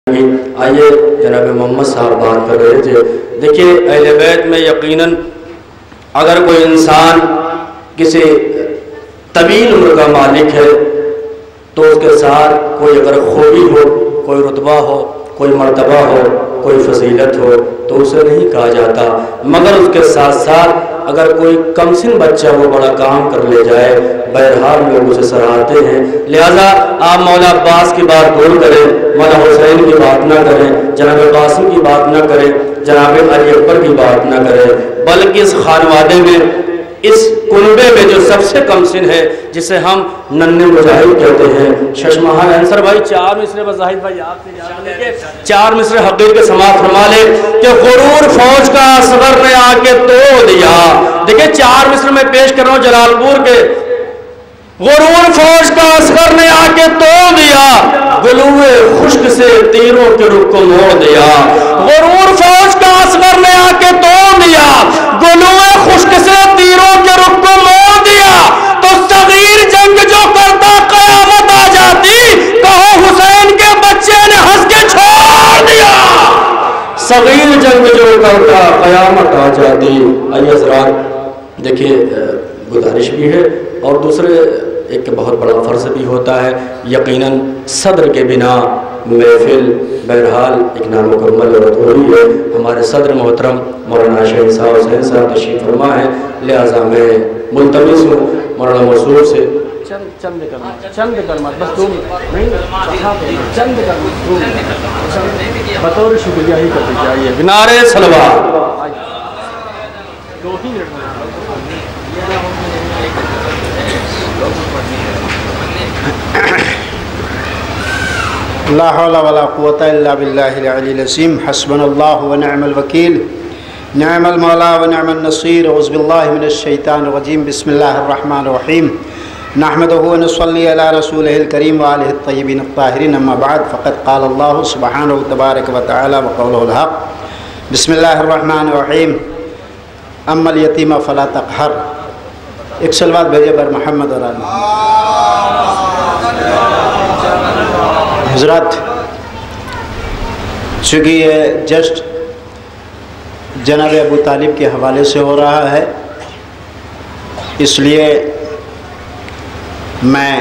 آئیے جناب محمد صاحب بات کر رہے تھے. دیکھیے اہل بیت میں یقیناً اگر کوئی انسان کسی طویل عمر کا مالک ہے تو اس کے ساتھ کوئی اگر خوبی ہو، کوئی رتبہ ہو، کوئی مرتبہ ہو، کوئی فضیلت ہو تو اسے نہیں کہا جاتا، مگر اس کے ساتھ ساتھ اگر کوئی کم سن بچہ وہ بڑا کام کر لے جائے بہرحال لوگ اسے سراہتے ہیں. لہذا آپ مولا عباس کی بات دور کریں، مولا حسین کی بات نہ کریں، جناب قاسم کی بات نہ کریں، جناب علی اکبر کی بات نہ کریں، بلکہ اس خانوادے میں، اس کنبے میں جو سب سے کم سن ہے جسے ہم ننھے مجاہد کہتے ہیں، ششمہان انصر بھائی 4 مصرے بزاہد بھائی آپ سے یاد لے کے 4 مصرے حقیر کے سماعت فرما لے کہ غرور فوج کا اصغر نے آ کے توڑ دیا. دیکھیں 4 مصرے میں پیش کر رہا ہوں جلال پور کے. غرور فوج کا اصغر نے آ کے توڑ دیا، گلوے خشک سے تیروں کے رخ کو موڑ دیا. غرور فوج کا اصغر نے آ کے توڑ دیا، گلوے خشک سے تیروں کے رخ کو موڑ دیا. تو صغیر جنگ جو کرتا قیامت آ جاتی، کہو حسین کے بچے نے ہنس کے چھوڑ دیا. صغیر جنگ جو کرتا قیامت آ جاتی. آئیے حضرات دیکھیے گزارش بھی ہے اور دوسرے ایک بہت بڑا فرض بھی ہوتا ہے. یقیناً صدر کے بنا محفل بہرحال ایک نامکمل اور ادھوری ہے. ہمارے صدر محترم مولانا شہید صاحب حسین صاحب تشریف فرما ہے، لہٰذا میں ملتمس ہوں مولانا مسرور سے چند کلمات بس بطور شکریہ ہی کرتے چاہیے. بنارے صلوات. لا حول ولا قوة الا بالله العلي العظيم. حسبنا الله ونعم الوكيل، نعم المولى ونعم النصير. اعوذ بالله من الشيطان الرجيم. بسم الله الرحمن الرحيم. نحمده ونصلي على رسوله الكريم وآله الطيبين الطاهرين. اما بعد فقد قال الله سبحانه تبارك وتعالى وقوله الحق. بسم الله الرحمن الرحيم. اما اليتيم فلا تقهر. ایک صلوات بھیجے بر محمد اور آل حضرات. چونکہ یہ جسٹ جناب ابو طالب کے حوالے سے ہو رہا ہے، اس لیے میں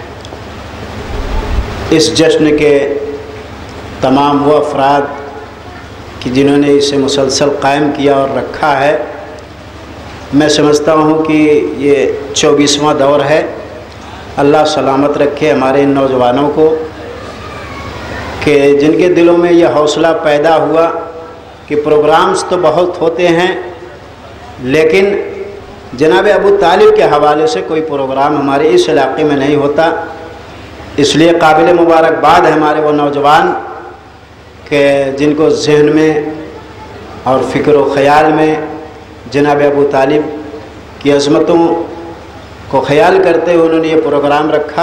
اس جشن کے تمام وہ افراد کہ جنہوں نے اسے مسلسل قائم کیا اور رکھا ہے، میں سمجھتا ہوں کہ یہ 24واں دور ہے. اللہ سلامت رکھے ہمارے ان نوجوانوں کو کہ جن کے دلوں میں یہ حوصلہ پیدا ہوا کہ پروگرامز تو بہت ہوتے ہیں لیکن جناب ابو طالب کے حوالے سے کوئی پروگرام ہمارے اس علاقے میں نہیں ہوتا. اس لیے قابل مبارکباد ہے ہمارے وہ نوجوان کہ جن کو ذہن میں اور فکر و خیال میں جناب ابو طالب کی عظمتوں کو خیال کرتے ہوئے انہوں نے یہ پروگرام رکھا.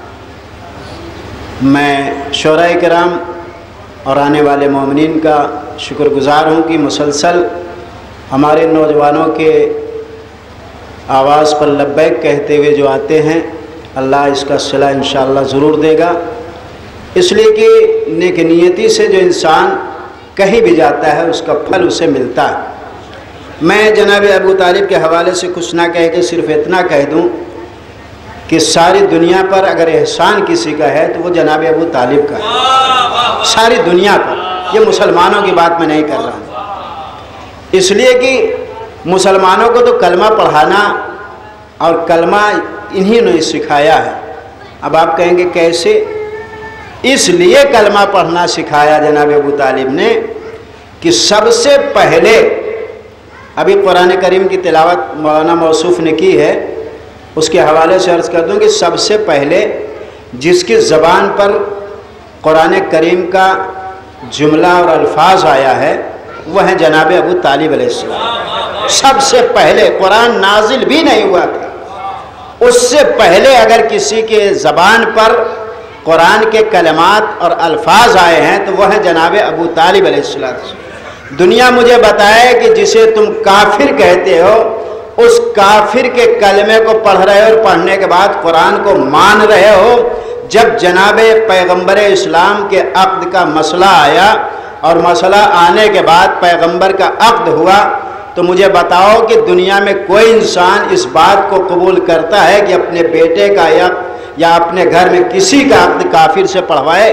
میں شعراء کرام اور آنے والے مومنین کا شکر گزار ہوں کہ مسلسل ہمارے نوجوانوں کے آواز پر لبیک کہتے ہوئے جو آتے ہیں، اللہ اس کا صلہ انشاءاللہ ضرور دے گا. اس لیے کہ نیک نیتی سے جو انسان کہیں بھی جاتا ہے اس کا پھل اسے ملتا ہے. میں جناب ابو طالب کے حوالے سے کچھ نہ کہہ کے صرف اتنا کہہ دوں کہ ساری دنیا پر اگر احسان کسی کا ہے تو وہ جناب ابو طالب کا ہے. ساری دنیا پر، یہ مسلمانوں کی بات میں نہیں کر رہا ہوں، اس لیے کہ مسلمانوں کو تو کلمہ پڑھانا اور کلمہ انہی نے سکھایا ہے. اب آپ کہیں گے کیسے؟ اس لیے کلمہ پڑھنا سکھایا جناب ابو طالب نے کہ سب سے پہلے، ابھی قرآن کریم کی تلاوت مولانا موصوف نے کی ہے، اس کے حوالے سے عرض کر دوں کہ سب سے پہلے جس کی زبان پر قرآن کریم کا جملہ اور الفاظ آیا ہے وہ ہیں جناب ابو طالب علیہ السلام. سب سے پہلے قرآن نازل بھی نہیں ہوا تھا، اس سے پہلے اگر کسی کے زبان پر قرآن کے کلمات اور الفاظ آئے ہیں تو وہ ہیں جناب ابو طالب علیہ السلام. دنیا مجھے بتائے کہ جسے تم کافر کہتے ہو اس کافر کے کلمے کو پڑھ رہے ہو اور پڑھنے کے بعد قرآن کو مان رہے ہو، جب جناب پیغمبر اسلام کے عقد کا مسئلہ آیا اور مسئلہ آنے کے بعد پیغمبر کا عقد ہوا، تو مجھے بتاؤ کہ دنیا میں کوئی انسان اس بات کو قبول کرتا ہے کہ اپنے بیٹے کا یا اپنے گھر میں کسی کا عقد کافر سے پڑھوائے؟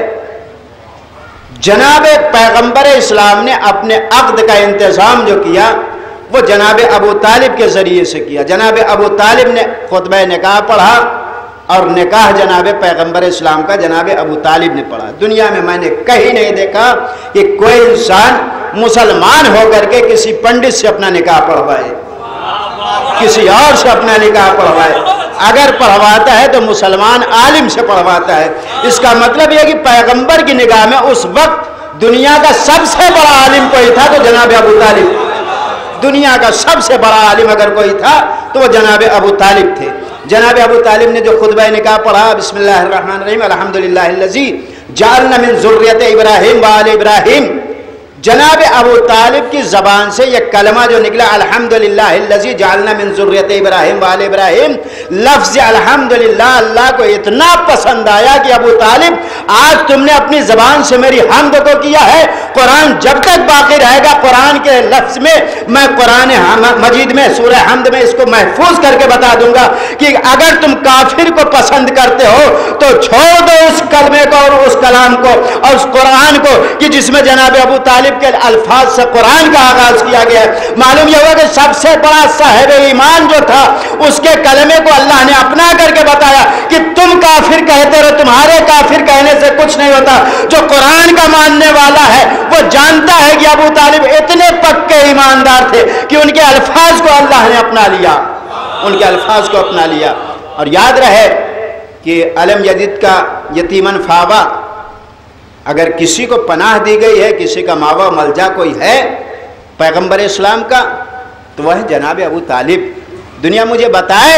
جناب پیغمبر اسلام نے اپنے عقد کا انتظام جو کیا وہ جناب ابو طالب کے ذریعے سے کیا۔ جناب ابو طالب نے خطبہ نکاح پڑھا اور نکاح جناب پیغمبر اسلام کا جناب ابو طالب نے پڑھا۔ دنیا میں نے کہیں نہیں دیکھا کہ کوئی انسان مسلمان ہو کر کے کسی پنڈت سے اپنا نکاح پڑھوائے، کسی اور سے اپنا نکاح پڑھوائے۔ اگر پڑھواتا ہے تو مسلمان عالم سے پڑھواتا ہے۔ اس کا مطلب یہ کہ پیغمبر کی نگاہ میں اس وقت دنیا کا سب سے بڑا عالم کوئی تھا تو جناب ابو طالب۔ دنیا کا سب سے بڑا عالم اگر کوئی تھا تو وہ جناب ابو طالب تھے۔ جناب ابو طالب نے جو خطبہ نکاح پڑھا، بسم اللہ الرحمن الرحیم، الحمدللہ الذی جعلنا من ذریۃ ابراہیم وآل ابراہیم، جناب ابو طالب کی زبان سے یہ کلمہ جو نکلا الحمدللہ الذی جعلنا من ذریۃ ابراہیم وآل ابراہیم، لفظ الحمدللہ اللہ کو اتنا پسند آیا کہ ابو طالب آج تم نے اپنی زبان سے میری حمد کو کیا ہے، قرآن جب تک باقی رہے گا قرآن کے لفظ میں قرآن مجید میں سورہ حمد میں اس کو محفوظ کر کے بتا دوں گا کہ اگر تم کافر کو پسند کرتے ہو تو چھوڑ دو اس کلمے کو اور اس کلام کو اور اس قرآن کو کہ جس میں جناب ابو طالب کے الفاظ سے قرآن کا آغاز کیا گیا ہے۔ معلوم یہ ہوا کہ سب سے بڑا صاحب ایمان جو تھا اس کے کلمے کو اللہ نے اپنا کر کے بتایا کہ تم کافر کہتے رہو، تمہارے کافر کہنے سے کچھ نہیں ہوتا۔ جو قرآن کا ماننے والا ہے وہ جانتا ہے کہ ابو طالب اتنے پکے ایماندار تھے کہ ان کے الفاظ کو اللہ نے اپنا لیا، ان کے الفاظ کو اپنا لیا۔ اور یاد رہے کہ علم یزید کا یتیمن فاوا، اگر کسی کو پناہ دی گئی ہے، کسی کا ماوا ملجا کوئی ہے پیغمبر اسلام کا تو وہ ہے جناب ابو طالب۔ دنیا مجھے بتائے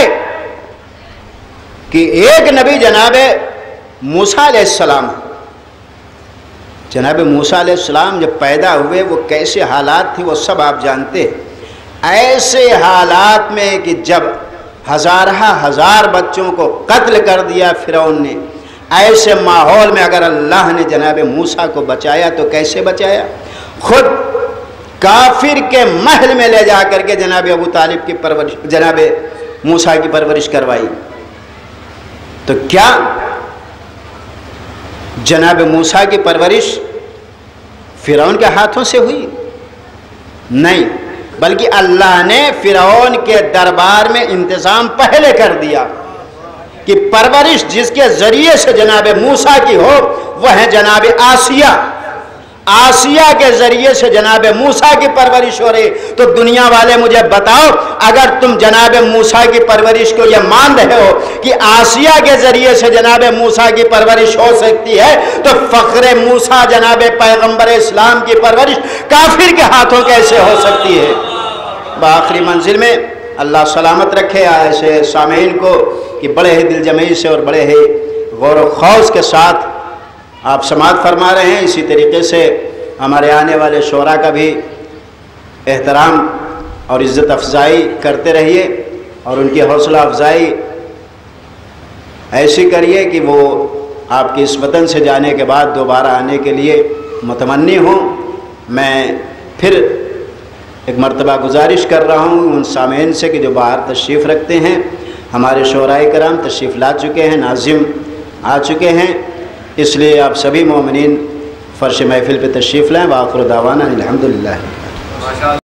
کہ ایک نبی جناب موسیٰ علیہ السلام، جناب موسیٰ علیہ السلام جب پیدا ہوئے وہ کیسے حالات تھے وہ سب آپ جانتے ہیں۔ ایسے حالات میں کہ جب ہزار بچوں کو قتل کر دیا فرعون نے، ایسے ماحول میں اگر اللہ نے جناب موسیٰ کو بچایا تو کیسے بچایا؟ خود کافر کے محل میں لے جا کر کے جناب ابو طالب کی پرورش، جناب موسیٰ کی پرورش کروائی۔ تو کیا جناب موسیٰ کی پرورش فرعون کے ہاتھوں سے ہوئی؟ نہیں، بلکہ اللہ نے فرعون کے دربار میں انتظام پہلے کر دیا کہ پرورش جس کے ذریعے سے جناب موسیٰ کی ہو وہ ہے جناب آسیہ کے ذریعے سے جناب موسیٰ کی پرورش ہو رہی۔ تو دنیا والے مجھے بتاؤ، اگر تم جناب موسیٰ کی پرورش کو یہ مان رہے ہو کہ آسیہ کے ذریعے سے جناب موسیٰ کی پرورش ہو سکتی ہے تو فخر موسیٰ جناب پیغمبر اسلام کی پرورش کافر کے ہاتھوں کیسے ہو سکتی ہے؟ بآخری منزل میں اللہ سلامت رکھے ایسے سامعین کو کہ بڑے ہی دل جمعی سے اور بڑے ہی غور و خوض کے ساتھ آپ سماعت فرما رہے ہیں۔ اسی طریقے سے ہمارے آنے والے شعراء کا بھی احترام اور عزت افزائی کرتے رہیے اور ان کی حوصلہ افزائی ایسی کریے کہ وہ آپ کی اس وطن سے جانے کے بعد دوبارہ آنے کے لیے متمنی ہوں۔ میں پھر ایک مرتبہ گزارش کر رہا ہوں ان سامعین سے کہ جو باہر تشریف رکھتے ہیں، ہمارے شعراء کرام تشریف لا چکے ہیں، ناظم آ چکے ہیں، اس لیے آپ سبھی مومنین فرش محفل پہ تشریف لائیں۔ وآخر دعوانا الحمدللہ۔